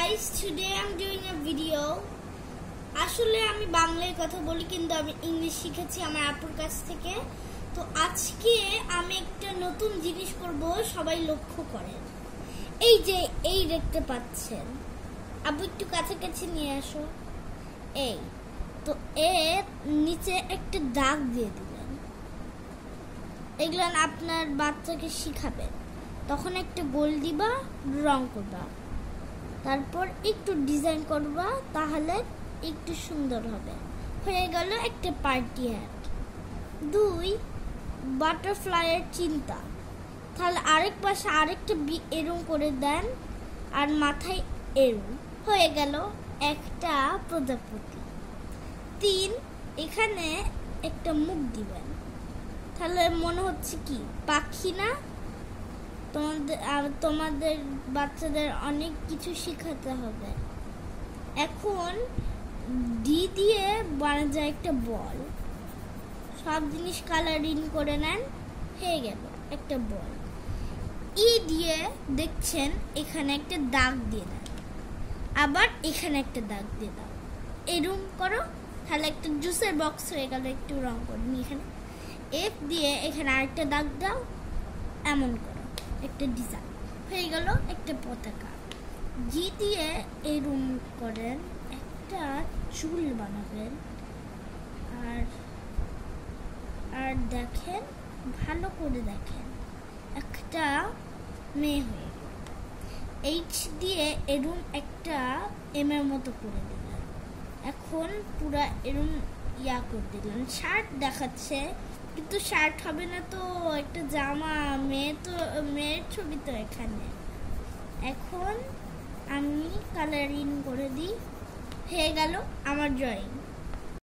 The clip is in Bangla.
guys, today I'm doing a video. আসলে আমি বাংলায় কথা বলি কিন্তু আমি ইংলিশ শিখেছি আমার আপুর কাছ থেকে। তো আজকে আমি একটা নতুন জিনিস করব, সবাই লক্ষ্য করেন। এই যে এই দেখতে পাচ্ছেন, আপু একটু কাছাকাছি নিয়ে আসো। এই তো এর নিচে একটা দাগ দিয়ে দিবেন। এগুলো আপনার বাচ্চাকে শিখাবেন। তখন একটা গোল দিবা, রং করবা, তারপর একটু ডিজাইন করবা, তাহলে একটু সুন্দর হবে। হয়ে গেল একটা পার্টি হ্যাট। 2 বাটারফ্লাইয়ের চিন্তা, তাহলে আরেক পাশে আরেকটা এরম করে দেন আর মাথায় এরম, হয়ে গেল একটা প্রজাপতি। 3 এখানে একটা মুখ দিবেন, তাহলে মনে হচ্ছে কি পাখি না? তোমাদের বাচ্চাদের অনেক কিছু শেখাতে হবে। এখন ডি দিয়ে বানা যায় একটা বল। সব জিনিস কালারিং করে নেন, হয়ে গেল একটা বল। ই দিয়ে দেখছেন এখানে একটা দাগ দিয়ে দেন, আবার এখানে একটা দাগ দিয়ে দাও, এরকম করো, তাহলে একটা জুসের বক্স হয়ে গেল। একটু রং করে নি এখানে। এফ দিয়ে এখানে আরেকটা দাগ দাও, এমন করো, একটা ডিজাইন হয়ে গেল একটা পতাকা। জি দিয়ে এরকম করেন, একটা চুল বানাবেন। আর দেখেন, ভালো করে দেখেন, একটা মেয়ে হয়ে গেল। এইচ দিয়ে এরকম একটা এম এর মতো করে দিলেন। এখন পুরা এরকম ইয়া করে দিলেন। শার্ট দেখাচ্ছে কিন্তু শার্ট হবে না, তো একটা জামা। মেয়ের ছবি তো এখানে। এখন আমি কালারিং করে দিই, হয়ে গেল আমার ড্রয়িং।